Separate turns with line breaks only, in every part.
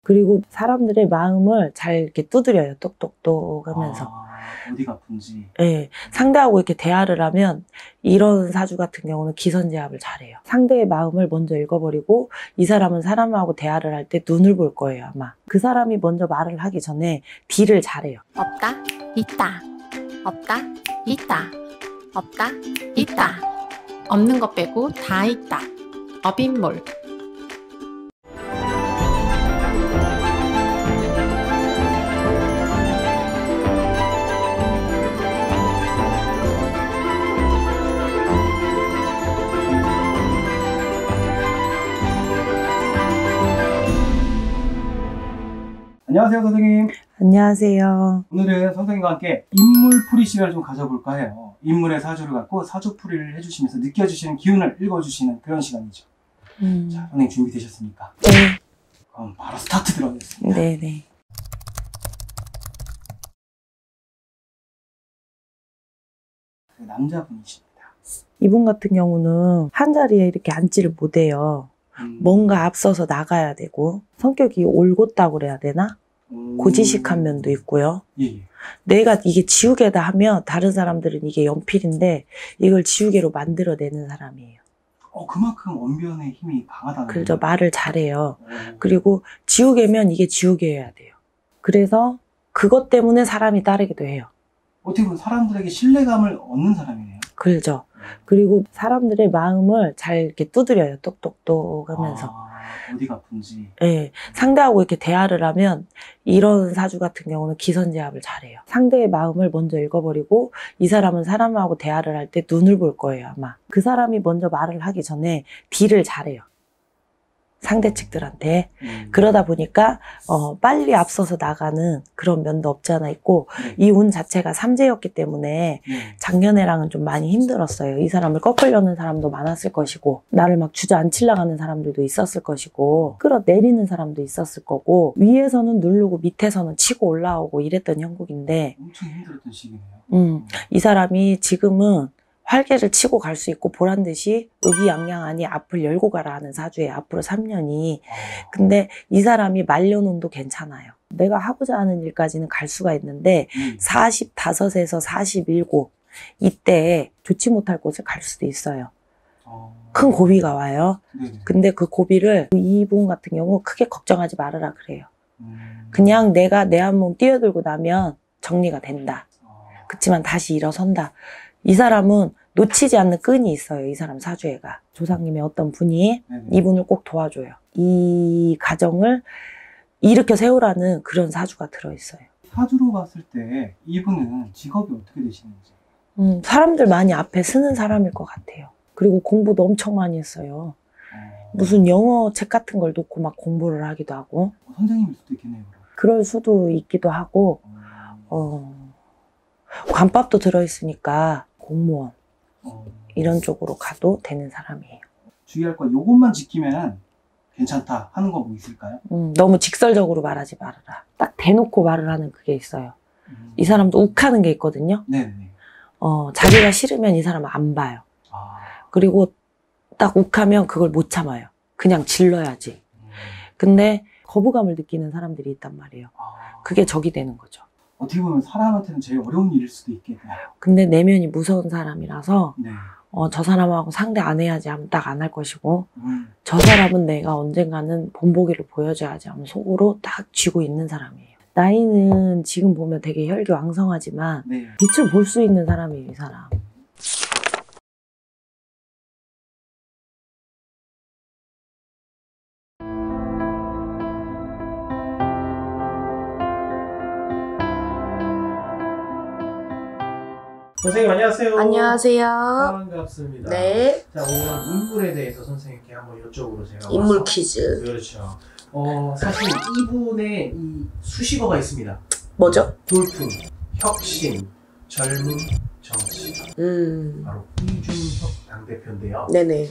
그리고 사람들의 마음을 잘 이렇게 두드려요. 똑똑똑 하면서.
어디가 아픈지.
네, 상대하고 이렇게 대화를 하면 이런 사주 같은 경우는 기선제압을 잘해요. 상대의 마음을 먼저 읽어버리고 이 사람은 사람하고 대화를 할 때 눈을 볼 거예요, 아마. 그 사람이 먼저 말을 하기 전에 딜을 잘해요.
없다, 있다. 없다, 있다. 없다, 있다. 없는 것 빼고 다 있다. 업인몰.
안녕하세요, 선생님.
안녕하세요.
오늘은 선생님과 함께 인물풀이 시간을 좀 가져볼까 해요. 인물의 사주를 갖고 사주풀이를 해주시면서 느껴주시는 기운을 읽어주시는 그런 시간이죠. 자, 선생님 준비되셨습니까?
네.
그럼 바로 스타트 들어가겠습니다.
네네.
남자분이십니다.
이분 같은 경우는 한 자리에 이렇게 앉지를 못해요. 뭔가 앞서서 나가야 되고 성격이 올곧다고 그래야 되나? 고지식한 면도 있고요.
예.
내가 이게 지우개다 하면 다른 사람들은 이게 연필인데 이걸 지우개로 만들어내는 사람이에요.
그만큼 언변의 힘이 강하다는 거예요.
그래서 말을 잘해요. 그리고 지우개면 이게 지우개여야 돼요. 그래서 그것 때문에 사람이 따르기도 해요.
어떻게 보면 사람들에게 신뢰감을 얻는 사람이네요.
그렇죠. 그리고 사람들의 마음을 잘 이렇게 두드려요. 똑똑똑 하면서.
어디가 아픈지.
네, 상대하고 이렇게 대화를 하면 이런 사주 같은 경우는 기선제압을 잘해요. 상대의 마음을 먼저 읽어버리고 이 사람은 사람하고 대화를 할 때 눈을 볼 거예요, 아마. 그 사람이 먼저 말을 하기 전에 딜을 잘해요. 상대 측들한테. 그러다 보니까 빨리 앞서서 나가는 그런 면도 없지 않아 있고 이 운 자체가 삼재였기 때문에 작년에랑은 좀 많이 힘들었어요. 이 사람을 꺾으려는 사람도 많았을 것이고 나를 막 주저앉히려고 하는 사람들도 있었을 것이고 끌어내리는 사람도 있었을 거고 위에서는 누르고 밑에서는 치고 올라오고 이랬던 형국인데
엄청 힘들었던 시기네요.
이 사람이 지금은 활개를 치고 갈 수 있고 보란듯이 의기양양하니 앞을 열고 가라 하는 사주에 앞으로 3년이. 근데 이 사람이 말년운도 괜찮아요. 내가 하고자 하는 일까지는 갈 수가 있는데 45에서 47 이때 좋지 못할 곳을 갈 수도 있어요. 큰 고비가 와요. 근데 그 고비를 이분 같은 경우 크게 걱정하지 말아라 그래요. 그냥 내가 내 한 몸 뛰어들고 나면 정리가 된다. 그치만 다시 일어선다. 이 사람은 놓치지 않는 끈이 있어요. 이 사람 사주애가. 조상님의 어떤 분이 이분을 꼭 도와줘요. 이 가정을 일으켜 세우라는 그런 사주가 들어있어요.
사주로 봤을 때 이분은 직업이 어떻게 되시는지?
사람들 많이 앞에 쓰는 사람일 것 같아요. 그리고 공부도 엄청 많이 했어요. 무슨 영어 책 같은 걸 놓고 막 공부를 하기도 하고.
선생님일 수도 있겠네요.
그럴 수도 있기도 하고 관밥도 들어있으니까 공무원 이런 쪽으로 가도 되는 사람이에요.
주의할 건 요것만 지키면 괜찮다 하는 거 뭐 있을까요?
너무 직설적으로 말하지 말아라. 딱 대놓고 말을 하는 그게 있어요. 이 사람도 욱하는 게 있거든요.
네네.
자기가 싫으면 이 사람은 안 봐요. 그리고 딱 욱하면 그걸 못 참아요. 그냥 질러야지. 근데 거부감을 느끼는 사람들이 있단 말이에요. 그게 적이 되는 거죠.
어떻게 보면 사람한테는 제일 어려운 일일 수도 있겠네요.
근데 내면이 무서운 사람이라서
네.
저 사람하고 상대 안 해야지 하면 딱 안 할 것이고 저 사람은 내가 언젠가는 본보기를 보여줘야지 하면 속으로 딱 쥐고 있는 사람이에요. 나이는 지금 보면 되게 혈기왕성하지만 빛을 볼 수 있는 사람이에요, 이 사람.
선생님 안녕하세요.
안녕하세요.
반갑습니다.
네.
자, 오늘은 인물에 대해서 선생님께 한번 여쭤보러 제가
인물
와서.
퀴즈.
그렇죠. 사실 이분의 이 수식어가 있습니다.
뭐죠?
돌풍, 혁신, 젊음, 정치. 바로 이준석 당대표인데요.
네네.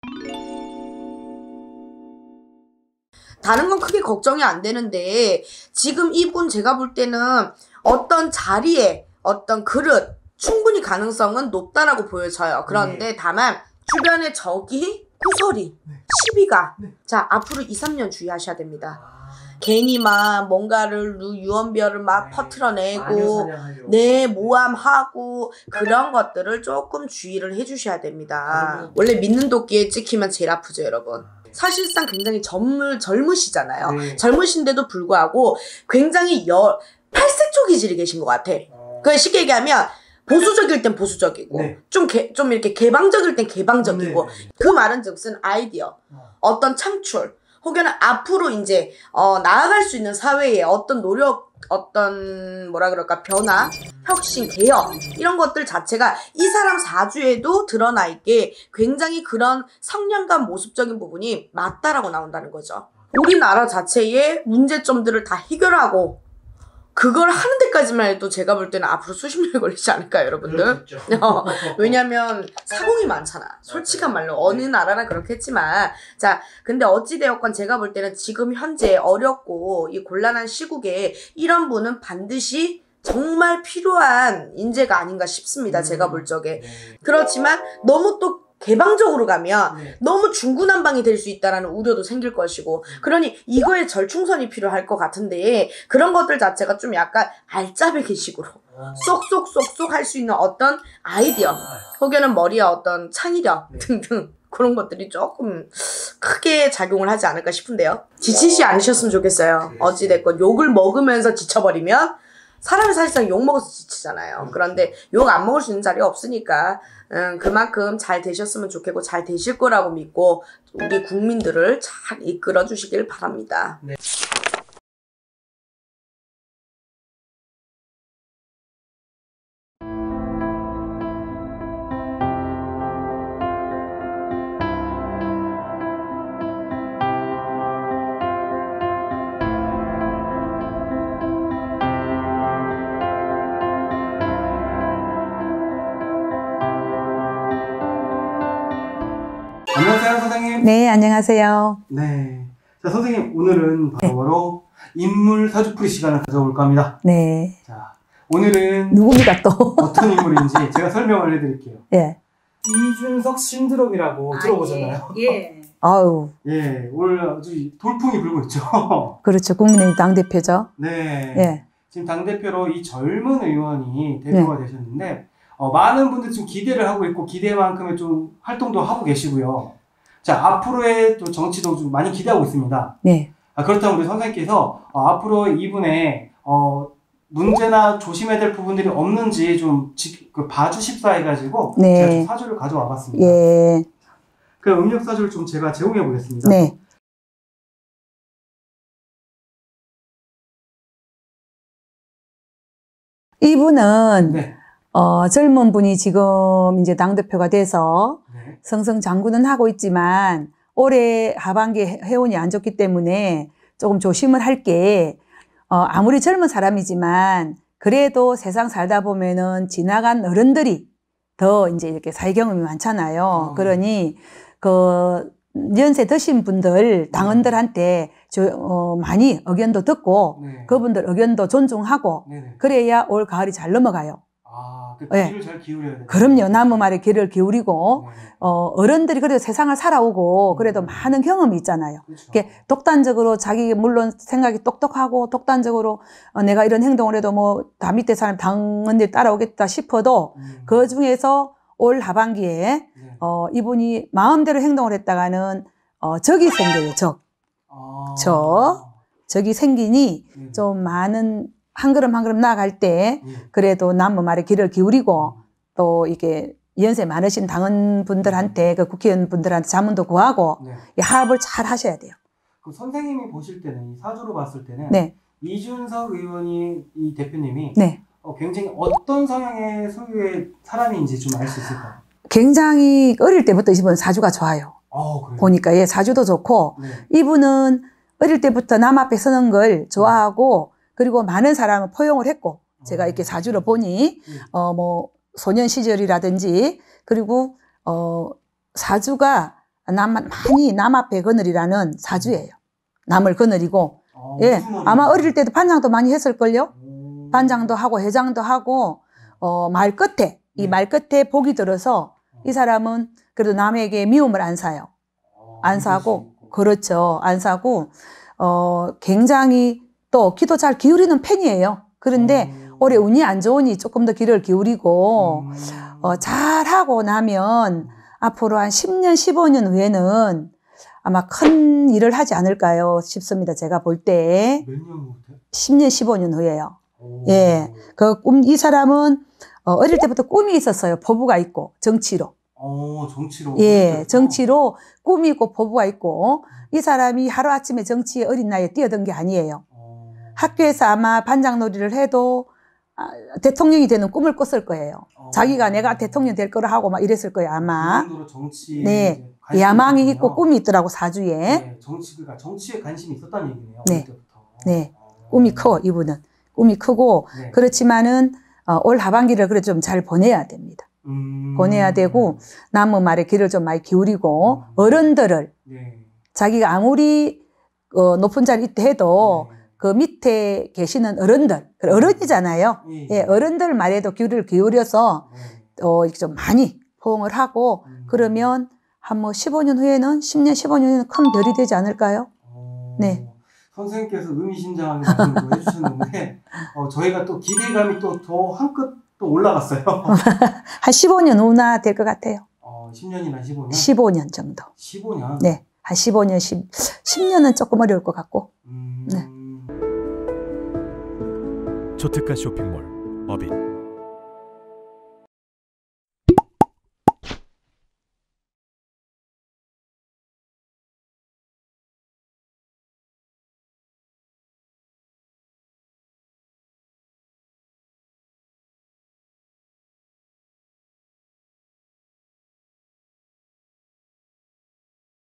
다른 건 크게 걱정이 안 되는데 지금 이분 제가 볼 때는 어떤 자리에 어떤 그릇 충분히 가능성은 높다라고 보여져요. 그런데 다만 주변에 적이 구설이 시비가 자 앞으로 2, 3년 주의하셔야 됩니다. 괜히 막 뭔가를 유언비어를 막
네.
퍼트려내고
마녀사냥하려고.
네, 모함하고 그런 것들을 조금 주의를 해주셔야 됩니다. 원래 믿는 도끼에 찍히면 제일 아프죠, 여러분. 사실상 굉장히 젊으시잖아요.
네.
젊으신데도 불구하고 굉장히 8색 기질이 계신 것 같아. 그 쉽게 얘기하면 보수적일 땐 보수적이고
네.
좀 이렇게 개방적일 땐 개방적이고
네, 네.
그 말은 즉슨 아이디어, 어떤 창출 혹은 앞으로 이제 나아갈 수 있는 사회에 어떤 노력, 어떤 뭐라 그럴까 변화, 혁신, 개혁 이런 것들 자체가 이 사람 사주에도 드러나 있게 굉장히 그런 성량감 모습적인 부분이 맞다라고 나온다는 거죠. 우리나라 자체의 문제점들을 다 해결하고 그걸 하는 데까지만 해도 제가 볼 때는 앞으로 수십 년이 걸리지 않을까요, 여러분들?
그렇겠죠.
왜냐면 사공이 많잖아. 솔직한 말로 어느 나라나 그렇겠지만 자, 근데 어찌되었건 제가 볼 때는 지금 현재 어렵고 이 곤란한 시국에 이런 분은 반드시 정말 필요한 인재가 아닌가 싶습니다. 제가 볼 적에.
네.
그렇지만 너무 또 개방적으로 가면
네.
너무 중구난방이 될 수 있다라는 우려도 생길 것이고 그러니 이거에 절충선이 필요할 것 같은데 그런 것들 자체가 좀 약간 알짜배기식으로 쏙쏙쏙쏙 할 수 있는 어떤 아이디어 혹여는 머리에 어떤 창의력 등등 그런 것들이 조금 크게 작용을 하지 않을까 싶은데요. 지치지 않으셨으면 좋겠어요. 어찌됐건 욕을 먹으면서 지쳐버리면 사람이 사실상 욕 먹어서 지치잖아요. 그런데 욕 안 먹을 수 있는 자리가 없으니까 그만큼 잘 되셨으면 좋겠고 잘 되실 거라고 믿고 우리 국민들을 잘 이끌어 주시길 바랍니다.
네. 안녕하세요, 선생님.
네, 안녕하세요.
네. 자, 선생님, 오늘은 바로 인물 사주풀이 시간을 가져볼까 합니다.
네.
자, 오늘은
누굽니까 또?
어떤 인물인지 제가 설명을 해드릴게요.
예.
이준석 신드롬이라고 들어보셨나요?
예.
아유,
예, 올 아주 돌풍이 불고 있죠.
그렇죠. 국민의힘 당대표죠.
네.
예.
지금 당대표로 이 젊은 의원이 대표가 되셨는데, 많은 분들이 좀 기대를 하고 있고, 기대만큼의 좀 활동도 하고 계시고요. 자, 앞으로의 또 정치도 좀 많이 기대하고 있습니다.
네.
그렇다면 우리 선생님께서 앞으로 이분의 문제나 조심해야 될 부분들이 없는지 좀 봐주십사 해가지고
네.
제가 좀 사주를 가져와 봤습니다.
예.
그 음력 사주를 좀 제가 제공해 보겠습니다.
네. 이분은,
네.
젊은 분이 지금 이제 당대표가 돼서
네.
승승장구는 하고 있지만 올해 하반기에 해운이 안 좋기 때문에 조금 조심을 할게. 아무리 젊은 사람이지만 그래도 세상 살다 보면은 지나간 어른들이 더 이제 이렇게 사회 경험이 많잖아요. 그러니 그 연세 드신 분들 당원들한테 많이 의견도 듣고
네.
그분들 의견도 존중하고
네네.
그래야 올 가을이 잘 넘어가요.
그
네.
귀를 잘 기울여야 돼요.
그럼요. 나무 말에 귀를 기울이고
네.
어른들이 그래도 세상을 살아오고 그래도 많은 경험이 있잖아요.
그렇죠.
이렇게 독단적으로 자기 물론 생각이 똑똑하고 독단적으로 내가 이런 행동을 해도 뭐 다 밑에 사람 당원들이 따라오겠다 싶어도 그 중에서 올 하반기에
네.
이분이 마음대로 행동을 했다가는 적이 생겨요. 적이 생기니
네.
좀 많은 한 걸음 한 걸음 나아갈 때
네.
그래도 나무 말에 귀를 기울이고 또 이게 연세 많으신 당원분들한테 그 국회의원분들한테 자문도 구하고
네.
이 합을 잘 하셔야 돼요.
그럼 선생님이 보실 때는 이 사주로 봤을 때는
네,
이준석 의원이 이 대표님이
네.
굉장히 어떤 성향의 소유의 사람인지 좀 알 수 있을까요?
굉장히 어릴 때부터 이분 사주가 좋아요.
그래요?
보니까 예, 사주도 좋고
네.
이분은 어릴 때부터 남 앞에 서는 걸 좋아하고 그리고 많은 사람을 포용을 했고 제가 이렇게 사주를 보니 뭐 소년 시절이라든지 그리고 사주가 많이 남 앞에 거느리라는 사주예요. 남을 거느리고 예, 아마 어릴 때도 반장도 많이 했을걸요. 반장도 하고 회장도 하고 말 끝에 이 말 끝에 복이 들어서 이 사람은 그래도 남에게 미움을 안 사요. 안 사고 그렇죠. 안 사고 굉장히 또 기도 잘 기울이는 편이에요. 그런데 올해 운이 안 좋으니 조금 더 귀를 기울이고 잘하고 나면 앞으로 한 10년, 15년 후에는 아마 큰 일을 하지 않을까요 싶습니다. 제가 볼 때.
몇 년 후부터요?
10년, 15년 후에요.
오.
예. 이 사람은 어릴 때부터 꿈이 있었어요. 포부가 있고, 정치로.
정치로.
예, 정치로 꿈이 있고 포부가 있고, 이 사람이 하루아침에 정치에 어린 나이에 뛰어든 게 아니에요. 학교에서 아마 반장놀이를 해도 대통령이 되는 꿈을 꿨을 거예요. 자기가 내가 대통령 될 거라 하고 막 이랬을 거예요, 아마.
그 정도로 정치에
네.
관심이
야망이
있었군요.
있고 꿈이 있더라고, 사주에.
네, 정치에 관심이 있었다는 얘기네요.
네.
어릴 때부터.
네. 꿈이 커, 이분은. 꿈이 크고,
네.
그렇지만은, 올 하반기를 그래 좀 잘 보내야 됩니다. 보내야 되고, 남의 말에 귀를 좀 많이 기울이고, 어른들을,
네.
자기가 아무리 높은 자리에 있다 해도, 그 밑에 계시는 어른들, 어른이잖아요.
네.
예, 어른들 말에도 귀를 기울여서,
네.
이렇게 좀 많이 포옹을 하고, 그러면 한 뭐 15년 후에는, 10년, 15년 후에는 큰 별이 되지 않을까요? 네.
선생님께서 의미심장하게 말씀을 해주셨는데, 저희가 또 기대감이 또 더 한 끗 또 올라갔어요.
한 15년 후나 될 것 같아요.
10년이나 15년?
15년 정도.
15년?
네. 한 15년, 10년은 조금 어려울 것 같고. 네.
초특가 쇼핑몰 어빈